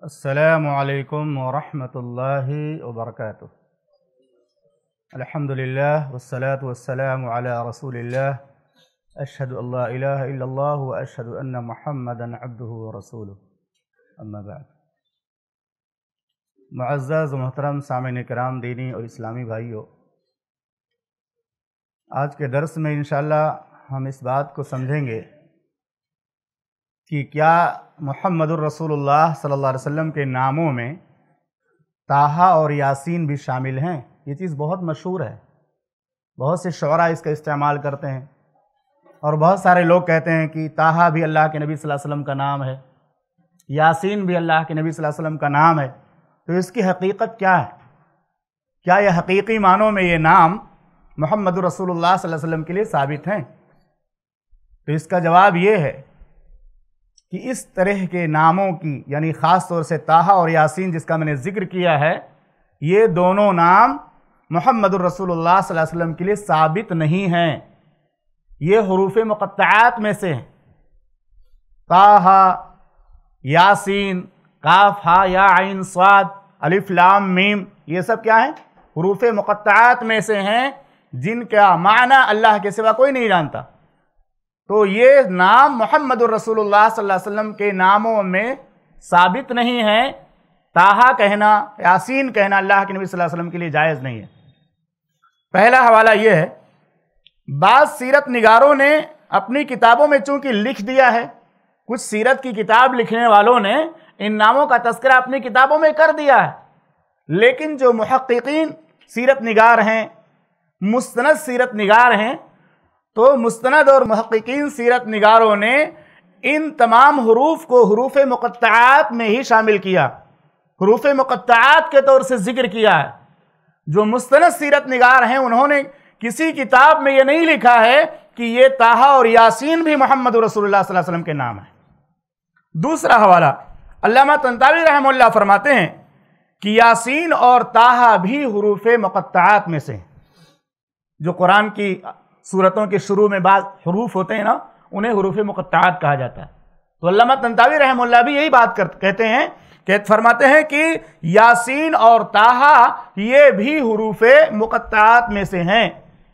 السلام علیکم ورحمۃ اللہ وبرکاتہ۔ الحمدللہ والصلاة والسلام علی رسول اللہ، اشہد ان لا الہ الا اللہ واشہد ان محمدا عبدہ ورسولہ، اما بعد۔ معزز و محترم سامعین کرام، دینی اور اسلامی بھائیوں، آج کے درس میں انشاءاللہ ہم اس بات کو سمجھیں گے کہ کیا محمد الرسول اللہ صلی اللہ علیہ وسلم کے ناموں میں طٰہٰ اور یاسین بھی شامل ہیں۔ یہ چیز بہت مشہور ہے، بہت سے شعراء اس کا استعمال کرتے ہیں، اور بہت سارے لوگ کہتے ہیں کہ طٰہٰ بھی اللہ کے نبی صلی اللہ علیہ وسلم کا نام ہے، یاسین بھی اللہ کے نبی صلی اللہ علیہ وسلم کا نام ہے۔ تو اس کی حقیقت کیا ہے؟ کیا یہ حقیقی معنوں میں یہ نام محمد الرسول اللہ صلی اللہ علیہ وسلم کے لیے ثابت ہیں؟ تو اس کا جواب یہ ہے کہ اس طرح کے ناموں کی، یعنی خاص طور سے طٰہٰ اور یاسین جس کا میں نے ذکر کیا ہے، یہ دونوں نام محمد الرسول اللہ صلی اللہ علیہ وسلم کے لیے ثابت نہیں ہیں۔ یہ حروف مقطعات میں سے ہیں۔ طٰہٰ، یاسین، کاف ہا یا عین صاد، الف لام میم، یہ سب کیا ہیں؟ حروف مقطعات میں سے ہیں، جن کا معنی اللہ کے سوا کوئی نہیں جانتا۔ تو یہ نام محمد الرسول اللہ صلی اللہ علیہ وسلم کے ناموں میں ثابت نہیں ہے۔ طٰہٰ کہنا، یاسین کہنا اللہ کے نبی صلی اللہ علیہ وسلم کے لیے جائز نہیں ہے۔ پہلا حوالہ یہ ہے، بعض سیرت نگاروں نے اپنی کتابوں میں چونکہ لکھ دیا ہے، کچھ سیرت کی کتاب لکھنے والوں نے ان ناموں کا تذکرہ اپنی کتابوں میں کر دیا ہے، لیکن جو محققین سیرت نگار ہیں، مستند سیرت نگار ہیں، تو مستند اور محققین سیرت نگاروں نے ان تمام حروف کو حروف مقطعات میں ہی شامل کیا، حروف مقطعات کے طور سے ذکر کیا ہے۔ جو مستند سیرت نگار ہیں، انہوں نے کسی کتاب میں یہ نہیں لکھا ہے کہ یہ طٰہٰ اور یاسین بھی محمد رسول اللہ صلی اللہ علیہ وسلم کے نام ہے۔ دوسرا حوالہ، علامہ طنطاوی رحمہ اللہ فرماتے ہیں کہ یاسین اور طٰہٰ بھی حروف مقطعات میں سے ہیں۔ جو قرآن کی سورتوں کے شروع میں بعض حروف ہوتے ہیں نا، انہیں حروف مقطعات کہا جاتا ہے۔ تو علامہ طنطاوی رحمہ اللہ بھی یہی بات کہتے ہیں کہ فرماتے ہیں کہ یاسین اور طٰہٰ یہ بھی حروف مقطعات میں سے ہیں۔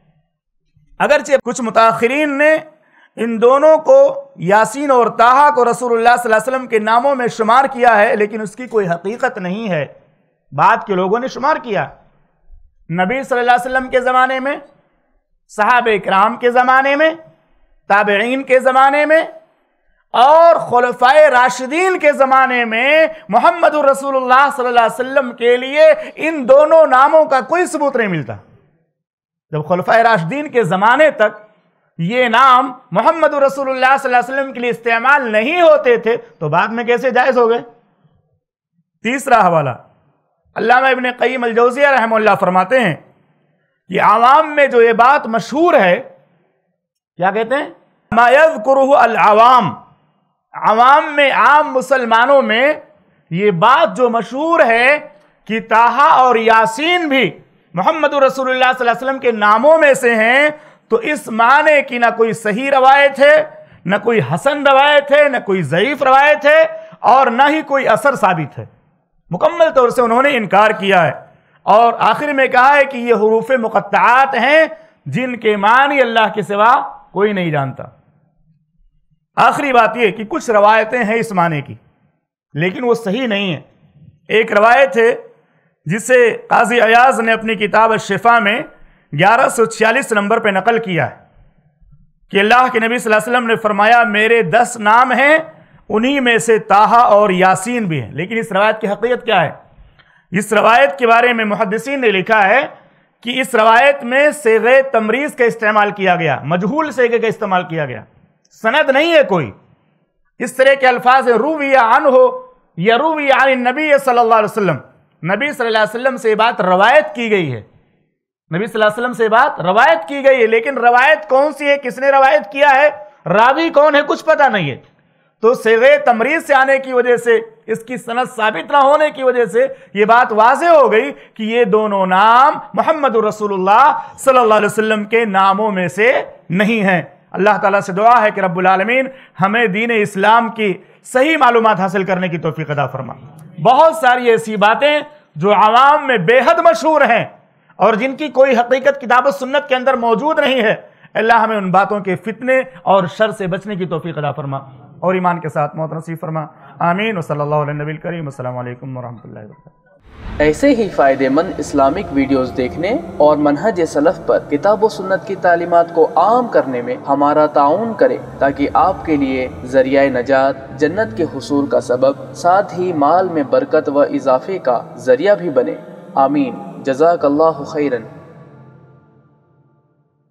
اگرچہ کچھ متاخرین نے ان دونوں کو، یاسین اور طٰہٰ کو، رسول اللہ صلی اللہ علیہ وسلم کے ناموں میں شمار کیا ہے، لیکن اس کی کوئی حقیقت نہیں ہے۔ بعد کے لوگوں نے شمار کیا، نبی صلی اللہ علیہ وسلم کے زمانے میں، صحابہ کرام کے زمانے میں، تابعین کے زمانے میں، اور خلفائے راشدین کے زمانے میں محمد الرسول اللہ صلی اللہ علیہ وسلم کے لیے ان دونوں ناموں کا کوئی ثبوت نہیں ملتا۔ جب خلفائے راشدین کے زمانے تک یہ نام محمد الرسول اللہ صلی اللہ علیہ وسلم کے لیے استعمال نہیں ہوتے تھے، تو بعد میں کیسے جائز ہو گئے؟ تیسرا حوالہ، علامہ ابن قیم الجوزیہ رحمہ اللہ فرماتے ہیں کہ عوام میں جو یہ بات مشہور ہے، کیا کہتے ہیں؟ ما یذکرہ العوام، عوام میں، عام مسلمانوں میں یہ بات جو مشہور ہے کہ طٰہٰ اور یاسین بھی محمد رسول اللہ صلی اللہ علیہ وسلم کے ناموں میں سے ہیں، تو اس معنی کی نہ کوئی صحیح روایت ہے، نہ کوئی حسن روایت ہے، نہ کوئی ضعیف روایت ہے، اور نہ ہی کوئی اثر ثابت ہے۔ مکمل طور سے انہوں نے انکار کیا ہے، اور آخر میں کہا ہے کہ یہ حروف مقطعات ہیں جن کے معنی اللہ کے سوا کوئی نہیں جانتا۔ آخری بات یہ کہ کچھ روایتیں ہیں اس معنی کی، لیکن وہ صحیح نہیں ہیں۔ ایک روایت ہے جسے قاضی عیاض نے اپنی کتاب الشفا میں 1146 نمبر پہ نقل کیا ہے کہ اللہ کے نبی صلی اللہ علیہ وسلم نے فرمایا، میرے 10 نام ہیں، انہی میں سے طٰہٰ اور یاسین بھی ہیں۔ لیکن اس روایت کی حقیقت کیا ہے؟ اس روایت کے بارے میں محدثین نے لکھا ہے کہ اس روایت میں صیغہ تمریض کا استعمال کیا گیا، مجہول صیغے کا استعمال کیا گیا، سند نہیں ہے کوئی۔ اس طرح کے الفاظ روی عنہ یا روی عن النبی صلی اللہ علیہ وسلم، نبی صلی اللہ علیہ وسلم سے بات روایت کی گئی ہے، نبی صلی اللہ علیہ وسلم سے بات روایت کی گئی ہے، لیکن روایت کون سی ہے، کس نے روایت کیا ہے، راوی کون ہے، کچھ پتہ نہیں ہے۔ تو صیغہ تمریض سے آنے کی وجہ سے، اس کی سند ثابت نہ ہونے کی وجہ سے یہ بات واضح ہو گئی کہ یہ دونوں نام محمد رسول اللہ صلی اللہ علیہ وسلم کے ناموں میں سے نہیں ہیں۔ اللہ تعالیٰ سے دعا ہے کہ رب العالمین ہمیں دین اسلام کی صحیح معلومات حاصل کرنے کی توفیق عطا فرما۔ بہت ساری ایسی باتیں جو عوام میں بے حد مشہور ہیں اور جن کی کوئی حقیقت کتاب و سنت کے اندر موجود نہیں ہے. اللہ ہمیں ان باتوں کے فتنے اور شر سے بچنے کی توفیق عطا فرما اور ایمان کے ساتھ موت نصیب فرما. آمین. وصلی اللہ علیہ نبی الکریم. السلام علیکم ورحمۃ اللہ وبرکاتہ. ایسے ہی فائدہ مند اسلامک ویڈیوز دیکھنے اور منہج سلف پر کتاب و سنت کی تعلیمات کو عام کرنے میں ہمارا تعاون کریں تاکہ آپ کے لیے ذریعہ نجات، جنت کے حصول کا سبب، ساتھ ہی مال میں برکت و اضافے کا ذریعہ بھی بنے. آمین. جزاک اللہ خیرن.